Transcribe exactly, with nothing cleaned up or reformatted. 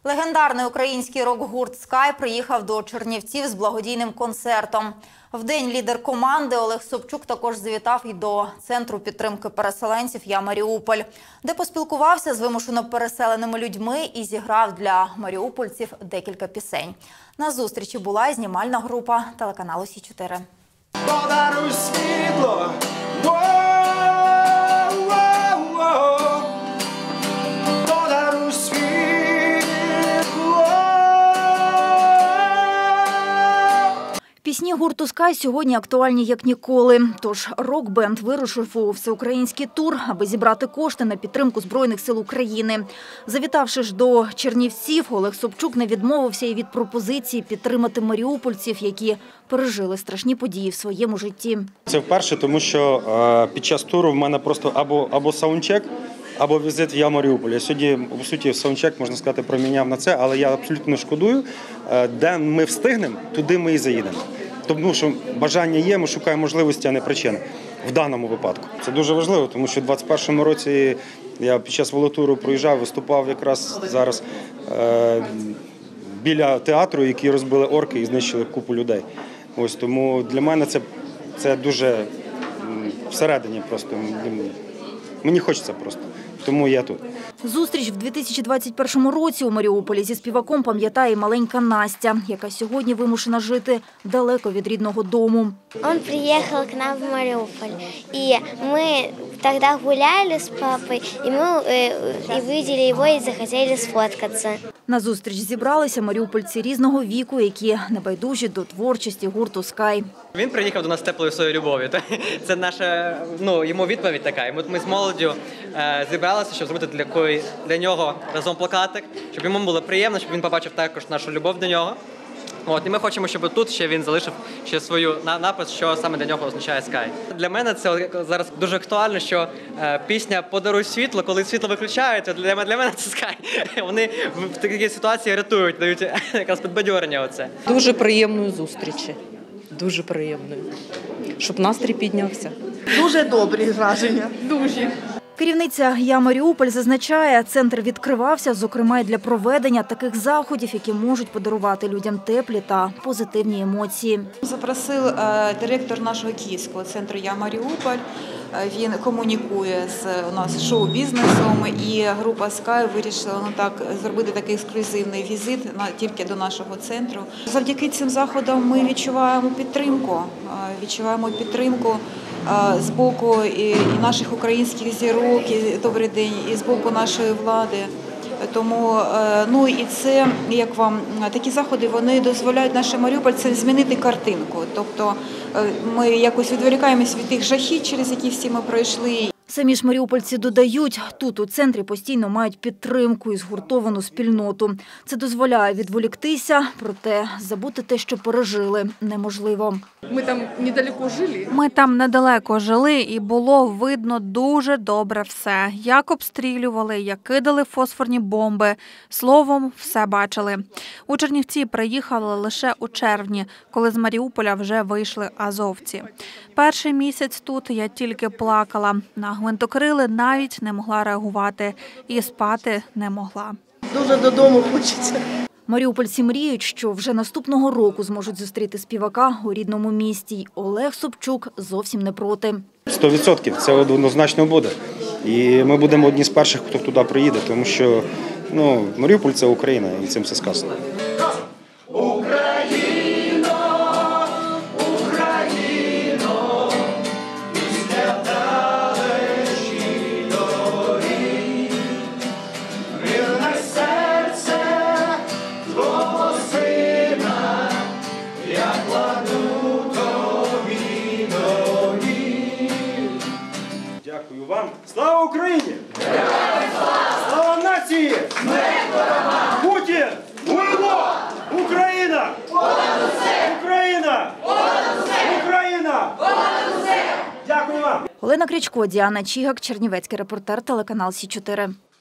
Легендарний український рок-гурт «Скай» приїхав до Чернівців з благодійним концертом. Вдень лідер команди Олег Собчук також завітав і до Центру підтримки переселенців «Я Маріуполь», де поспілкувався з вимушено переселеними людьми і зіграв для маріупольців декілька пісень. На зустрічі була і знімальна група телеканалу Сі чотири. Подаруй світло, подаруй світло. Пісні гурту «Скай» сьогодні актуальні як ніколи. Тож рок-бенд вирушив у всеукраїнський тур, аби зібрати кошти на підтримку Збройних сил України. Завітавши ж до Чернівців, Олег Собчук не відмовився і від пропозиції підтримати маріупольців, які пережили страшні події в своєму житті. Це вперше, тому що е, під час туру в мене просто або, або саундчек, або візит в «Я Маріуполь». Я сьогодні, по суті, саундчек, можна сказати, проміняв на це, але я абсолютно не шкодую. Е, де ми встигнемо, туди ми і заїдемо. Тому що бажання є, ми шукаємо можливості, а не причини. В даному випадку. Це дуже важливо, тому що в двадцять першому році я під час велотуру проїжджав, виступав якраз зараз е, біля театру, який розбили орки і знищили купу людей. Ось тому для мене це, це дуже всередині просто. Мені хочеться просто. Тому я тут. Зустріч в дві тисячі двадцять першому році у Маріуполі зі співаком пам'ятає і маленька Настя, яка сьогодні вимушена жити далеко від рідного дому. Он приехал к нам в Мариуполь, и мы тогда гуляли с папой, и мы и видели его, и захотели сфоткаться. На зустріч зібралися маріупольці різного віку, які небайдужі до творчості гурту «Скай». Він приїхав до нас з теплою своєю любов'ю. Це наша, ну, йому відповідь така. І ми з молоддю е, зібралися, щоб зробити для, кої, для нього разом плакатик, щоб йому було приємно, щоб він побачив також нашу любов до нього. От, і ми хочемо, щоб тут ще він залишив ще свою напис, що саме для нього означає «Скай». Для мене це зараз дуже актуально, що е, пісня «Подаруй світло», коли світло виключають, то для, для мене це «Скай». Вони в такій ситуації рятують, дають якраз підбадьорення оце. Дуже приємної зустрічі. Дуже приємною, щоб настрій піднявся. Дуже добрі враження, дуже. Керівниця «Я Маріуполь» зазначає, центр відкривався, зокрема, й для проведення таких заходів, які можуть подарувати людям теплі та позитивні емоції. Запросив директор нашого київського центру «Я Маріуполь». Він комунікує з у нас шоу-бізнесом, і група «Скай» вирішила ну, так, зробити такий ексклюзивний візит на, тільки до нашого центру. Завдяки цим заходам ми відчуваємо підтримку, відчуваємо підтримку з боку і, і наших українських зірок, і, добрий день, і з боку нашої влади. Тому, ну і це, як вам, такі заходи, вони дозволяють нашим маріупольцям змінити картинку. Тобто ми якось відволікаємось від тих жахіть, через які всі ми пройшли. Самі ж маріупольці додають, тут у центрі постійно мають підтримку і згуртовану спільноту. Це дозволяє відволіктися, проте забути те, що пережили, неможливо. Ми там недалеко жили. Ми там недалеко жили, і було видно дуже добре все. Як обстрілювали, як кидали фосфорні бомби. Словом, все бачили. У Чернівці приїхали лише у червні, коли з Маріуполя вже вийшли азовці. Перший місяць тут я тільки плакала. На гвинтокрили навіть не могла реагувати і спати не могла. Дуже додому хочеться. Маріупольці мріють, що вже наступного року зможуть зустріти співака у рідному місті. й Олег Собчук зовсім не проти. Сто відсотків це однозначно буде. І ми будемо одні з перших, хто туди приїде, тому що ну, Маріуполь – це Україна, і цим все сказано. Дякую вам. Слава Україні! Слава нації! Путін! Уйло! Україна! Україна! Україна! Дякую вам! Олена Крячко, Діана Чігак, Чернівецький репортер, телеканал Сі чотири.